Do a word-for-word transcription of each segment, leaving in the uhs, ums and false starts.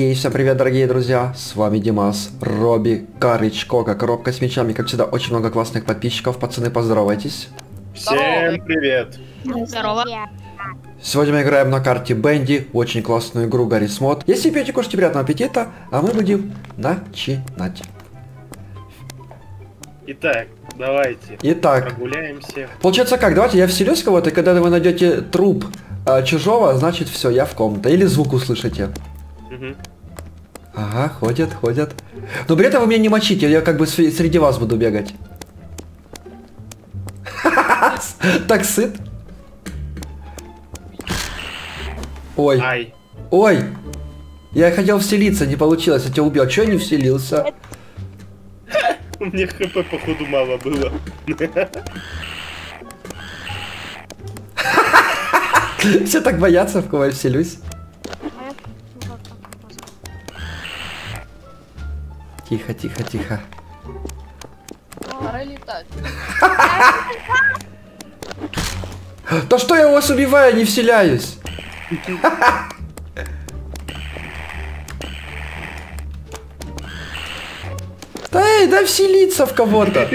Эй, всем привет, дорогие друзья, с вами Димас, Робби, Карыч, Кока, коробка с мячами, как всегда, очень много классных подписчиков, пацаны, поздоровайтесь. Всем привет. Здорово. Сегодня мы играем на карте Бенди, очень классную игру Гаррис Мод. Если пьете, кушайте, приятного аппетита, а мы будем начинать. Итак, давайте Итак, прогуляемся. Получается как, давайте я вселюсь в кого-то, и когда вы найдете труп э, чужого, значит все, я в комнате, или звук услышите. Угу. Ага, ходят, ходят. Но при этом вы меня не мочите, я как бы среди вас буду бегать. Так сыт. Ой. Ай. Ой. Я хотел вселиться, не получилось, я тебя убил. Чё я не вселился? У меня хп походу мало было. Все так боятся, в кого я вселюсь. Тихо, тихо, тихо. Пора летать. Да что я вас убиваю, не вселяюсь? Да эй, да вселиться в кого-то.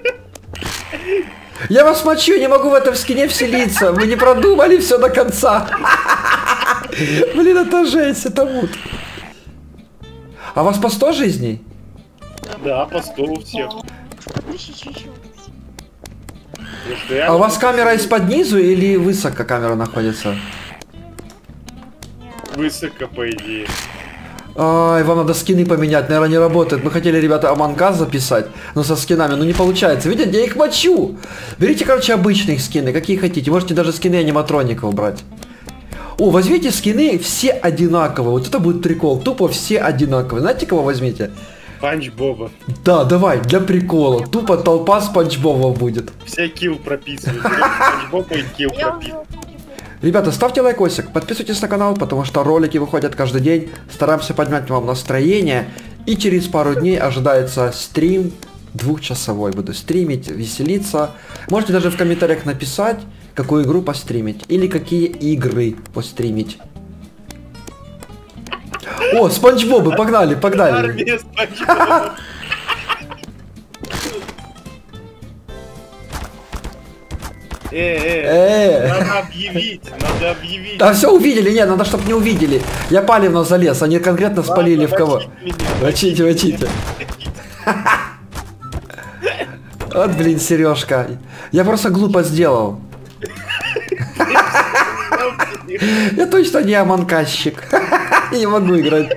Я вас мочу, я не могу в этом скине вселиться. Вы не продумали все до конца. Блин, это жесть, это мут. А у вас по сто жизней? Да, по сто у всех. А у вас камера из-под низу или высоко камера находится? Высоко, по идее. Ай, вам надо скины поменять, наверное, не работает. Мы хотели, ребята, Among Us записать, но со скинами, ну не получается. Видите, я их мочу. Берите, короче, обычные скины, какие хотите. Можете даже скины аниматроников брать. О, возьмите скины все одинаковые. Вот это будет прикол. Тупо все одинаковые. Знаете, кого возьмите? Панч Боба. Да, давай, для прикола. Тупо толпа Спанч Боба будет. Все килл прописывают. Панч Боба и килл прописывают. Ребята, ставьте лайкосик, подписывайтесь на канал, потому что ролики выходят каждый день. Стараемся поднять вам настроение. И через пару дней ожидается стрим двухчасовой. Буду стримить, веселиться. Можете даже в комментариях написать, какую игру постримить. Или какие игры постримить. О, Спанч Бобы, погнали, погнали. Армия Спанч Боба. Э, э, Э. надо объявить, надо объявить. Да все увидели, нет, надо чтобы не увидели. Я палевно залез, они конкретно спалили в кого. Мочите, мочите. Вот, блин, Сережка. Я просто глупо сделал. Я точно не аманкасщик. Я не могу играть.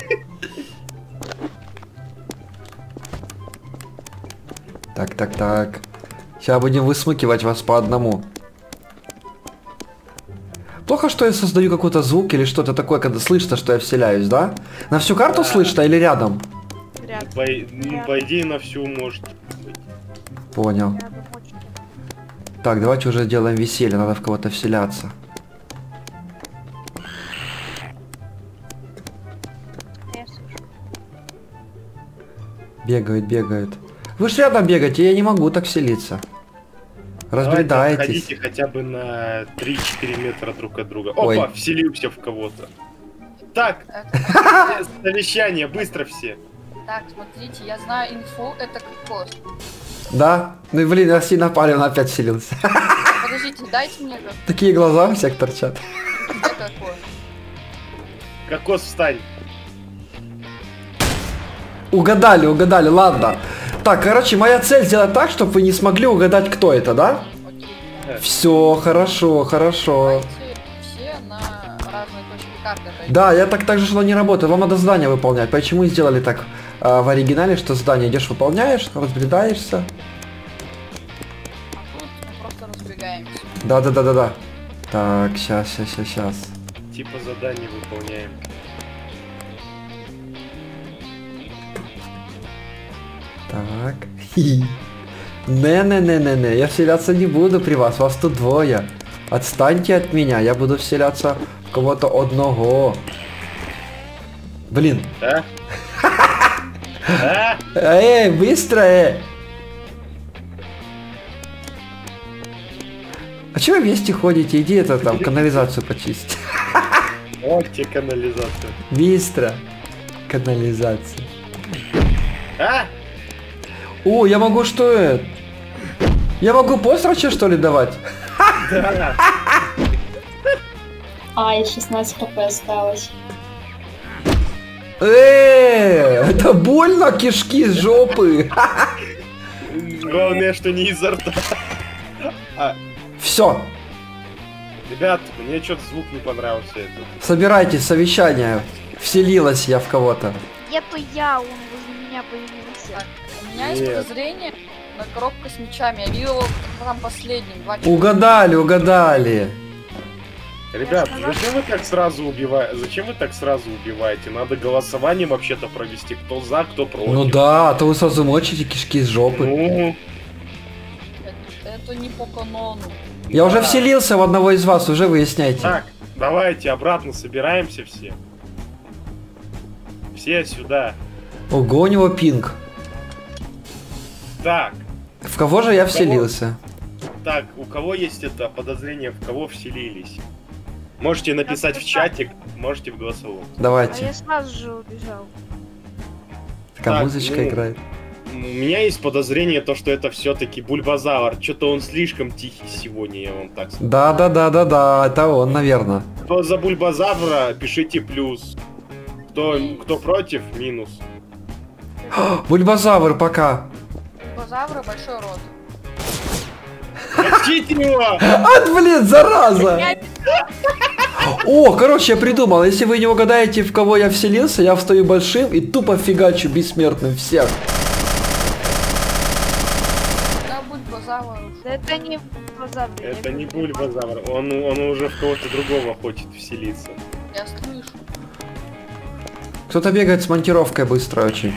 Так, так, так. Сейчас будем высмыкивать вас по одному. Плохо, что я создаю какой-то звук или что-то такое, когда слышно, что я вселяюсь, да? На всю карту слышно или рядом? По, ну, по идее на всю может быть. Понял. Так, давайте уже делаем веселье, надо в кого-то вселяться. Бегают, бегают. Вы ж рядом бегаете, я не могу так вселиться. Разбредаетесь. Ходите хотя бы на три-четыре метра друг от друга. Ой. Опа, вселился в кого-то. Так, совещание, быстро все. Так, смотрите, я знаю инфу, это кокос. Да? Ну и блин, я сильно палевно опять вселился. Подождите, дайте мне как. Такие глаза у всех торчат. Где кокос? Кокос, встань. Угадали, угадали, ладно. Так, короче, моя цель сделать так, чтобы вы не смогли угадать, кто это, да? Окей. Все, хорошо, хорошо. Давайте все на разные точки карты. Да, я так так же, что не работает. Вам надо задание выполнять. Почему сделали так а, в оригинале, что задание идешь, выполняешь, разбредаешься? А тут мы просто разбегаемся. Да, да, да, да, да. Так, сейчас, сейчас, сейчас, сейчас. Типа задание выполняем. Так. Не-не-не-не-не, я вселяться не буду при вас, вас тут двое. Отстаньте от меня, я буду вселяться в кого-то одного. Блин. Да? Да? Эй, быстро, э! А чего вы вместе ходите? Иди это там канализацию почисти. Вот тебе канализация. Быстро. Канализация. А? О, я могу что это? Я могу посрача что ли давать? Да. А, и шестнадцать хп осталось. Эээ, это больно, кишки с жопы. Главное, что не изо рта. А, Все, ребят, мне что-то звук не понравился этот. собирайтесь, совещание. Вселилась я в кого-то. Это я, он возле меня появился. У меня есть Нет. подозрение на коробку с мечами. Я видел его там последним. Два человека. Угадали, угадали. Ребят, сказала, зачем вы так сразу убиваете? Зачем вы так сразу убиваете? Надо голосование вообще-то провести, кто за, кто против. Ну да, а то вы сразу мочите кишки с жопы. Ну, Это, это не по канону. Я уже да. вселился в одного из вас, уже выясняйте. Так, давайте обратно собираемся все. Все сюда. Ого, у него пинг. Так, В кого же я вселился? так, у кого есть это подозрение, в кого вселились? Можете написать в чатик, можете в голосовом. А Давайте. я сразу же убежал. Такая Так, музычка ну, играет. У меня есть подозрение, то, что это все-таки Бульбазавр. Что-то он слишком тихий сегодня, я вам так скажу. Да, да, да, да, да, это он, наверное. Кто за Бульбазавра, пишите плюс. Кто, кто против, минус. Бульбазавр, пока. Базавра большой рот. Хотите его! А, блин, зараза! О, короче, я придумал. Если вы не угадаете, в кого я вселился, я встаю большим и тупо фигачу бессмертным всех. Да, будь базавр. Да это не глаза, блин. Это не Бульбазавр, он, он уже в кого-то другого хочет вселиться. Я слышу. Кто-то бегает с монтировкой быстро очень.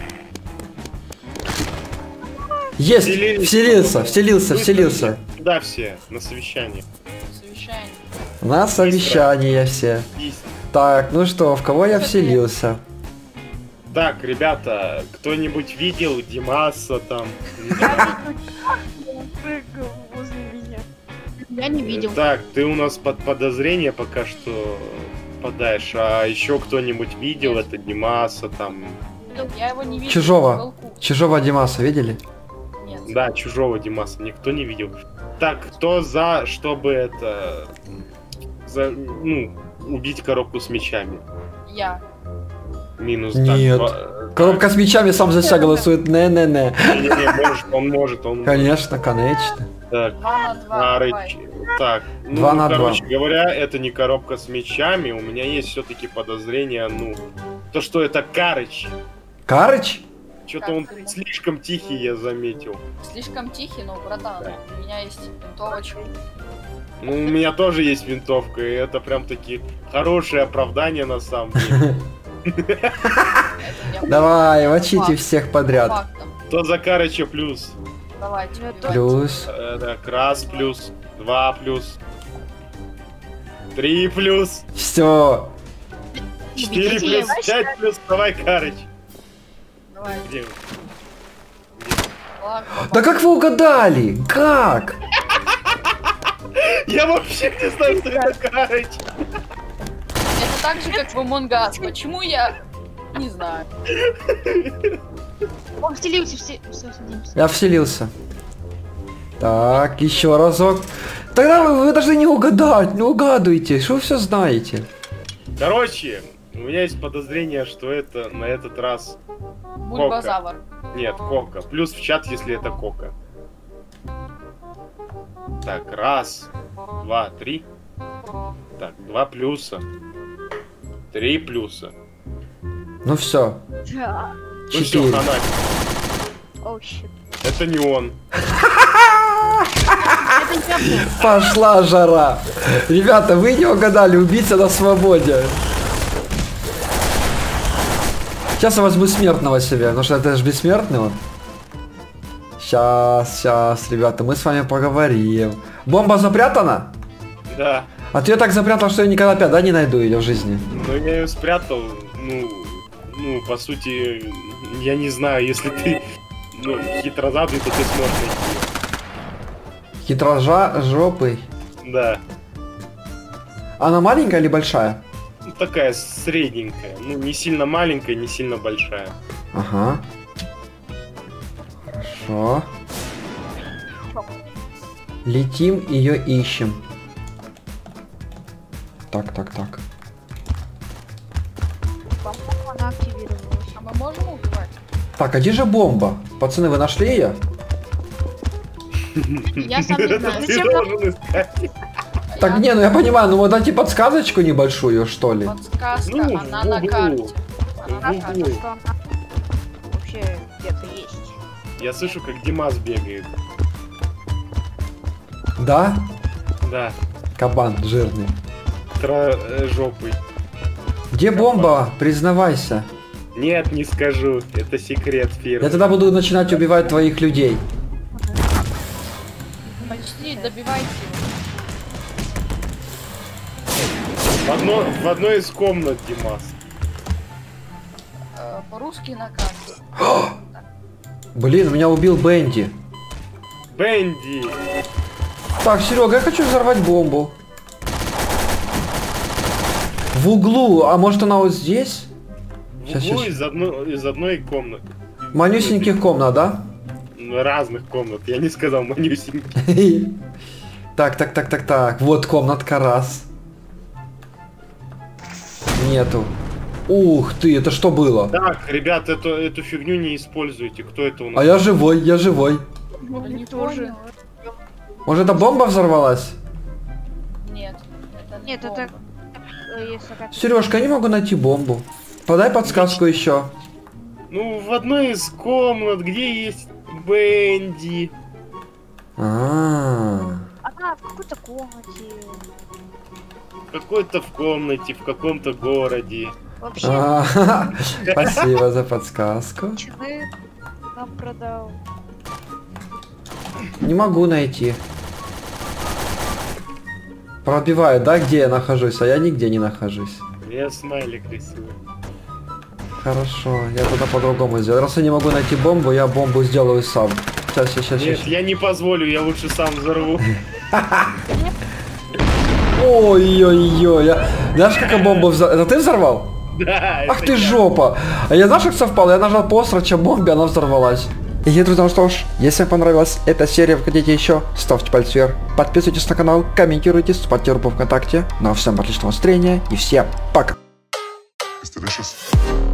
Есть! Вселились. Вселился, вселился, вселился. Да, все, на совещании. Совещание. На совещание все. Есть. Так, ну что, в кого я вселился? Так, ребята, кто-нибудь видел Димаса там? Он прыгал возле меня. Я не видел. Так, ты у нас под подозрение пока что подаешь, а еще кто-нибудь видел это Димаса там? Я его не видел. Чужого. в уголку. Чужого Димаса видели? Нет. Да, чужого Димаса никто не видел. Так, кто за, чтобы это... За, ну, убить коробку с мечами? Я. Минус. Нет. Так, два- Коробка с мечами сам за себя голосует. Не-не-не. Не-не-не, может, он может, он... Конечно, конечно. Так, Два на два. Нарыч. давай. Так, ну, Два на короче говоря, это не коробка с мечами. У меня есть все-таки подозрение, ну, то, что это Карыч. Карыч? Что-то он Карыч. слишком тихий, я заметил. Слишком тихий, но, братан, Да. у меня есть винтовочка. Ну, у меня тоже есть винтовка, и это прям таки хорошее оправдание на самом деле. Это я Давай, мочите Факт. всех подряд. фактом. Кто за Карыча плюс? Давайте. Я вперед. Плюс. Э, Так, раз плюс, два плюс, три плюс, Все. четыре плюс, пять плюс, давай, Карыч. Давай. Где вы? Ладно, Да как вы угадали? Как? Я вообще не знаю, что это Карыч. Это так же, как в Among Us. Почему я... Не знаю. Он вселился, все, все, садимся. Я вселился. Так, еще разок. Тогда вы, вы должны не угадать, не угадывайте, что вы все знаете. Короче, у меня есть подозрение, что это на этот раз... Бульбазавр. Нет, Кока. Плюс в чат, если это Кока. Так, раз, два, три. Так, два плюса. Три плюса. Ну все, Да. Ну все, четыре. хана. Оу, щит. Это не он. Пошла жара. Ребята, вы не угадали, убийца на свободе. Сейчас я возьму смертного себе, потому что это же бессмертный он. Сейчас, сейчас, ребята, мы с вами поговорим. Бомба запрятана? Да. А ты ее так запрятал, что я никогда опять, да, не найду ее в жизни. Но я ее спрятал, ну, ну, по сути, я не знаю, если ты, ну, хитрозадый, то ты сможешь найти. Хитрожа жопой. Да. Она маленькая или большая? Ну, такая средненькая. Ну, не сильно маленькая, не сильно большая. Ага. Хорошо. Летим, ее ищем. Так, так, так. По-моему, она активировалась. А мы можем убивать? Так, а где же бомба? Пацаны, вы нашли ее? Я сам не Это знаю. ты должен искать. Так, не, ну я понимаю, ну вот дайте подсказочку небольшую, что ли. Подсказка, Ну, она в на углу. карте. Она В на углу. карте. Что она вообще где-то есть. Я слышу, как Димас бегает. Да? Да, Кабан жирный. тро э, жопый. Где бомба? Признавайся. Нет, не скажу. Это секрет фирмы. Я тогда буду начинать убивать твоих людей. Почти, добивайте его. В, одно, в одной из комнат, Димас. Э, По-русски на карте. Блин, меня убил Бенди. Бенди! Так, Серега, я хочу взорвать бомбу. В углу, а может она вот здесь? В Щас, углу щас. из, одно, из одной комнаты. Манюсеньких комнат, да? Разных комнат. Я не сказал манюсеньких. Так, так, так, так, так. Вот комнатка раз. Нету. Ух ты, это что было? Так, ребят, эту, эту фигню не используйте. Кто это у нас? А я живой, я живой. Ну, не не тоже. Может, эта бомба взорвалась? Нет. Это не Нет, это- бомба. Э, Если как... Сережка, я не могу найти бомбу. Подай подсказку еще. Ну, в одной из комнат, где есть Бенди. А, Она в какой-то комнате. Какой-то в комнате, в каком-то городе. Вообще, а, спасибо за подсказку. человек нам продал. Не могу найти. Пробивает, да, где я нахожусь, а я нигде не нахожусь. Я смайлик рисую. Хорошо, я тогда по-другому сделаю. Раз я не могу найти бомбу, я бомбу сделаю сам. Сейчас, сейчас, сейчас. Нет, я не позволю, я лучше сам взорву. Ой-ой-ой, я... Знаешь, какая бомба взорвал? Это ты взорвал? Да, Ах это ты я. жопа! А я знаешь, как совпал? Я нажал по остроче бомбе, она взорвалась. И, друзья, ну что ж, если вам понравилась эта серия, вы хотите еще, ставьте пальцы вверх, подписывайтесь на канал, комментируйте, вступайте в группу ВКонтакте. Ну а всем отличного настроения и всем пока! It's delicious.